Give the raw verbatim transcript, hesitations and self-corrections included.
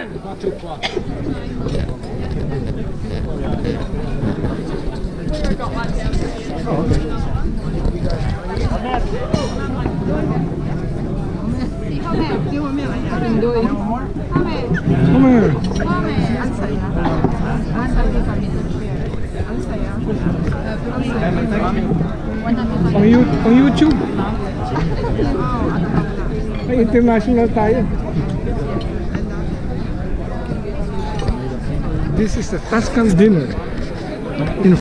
Come here. Pang, you- pang YouTube. Ay, international tayo. This is the Tuscan dinner in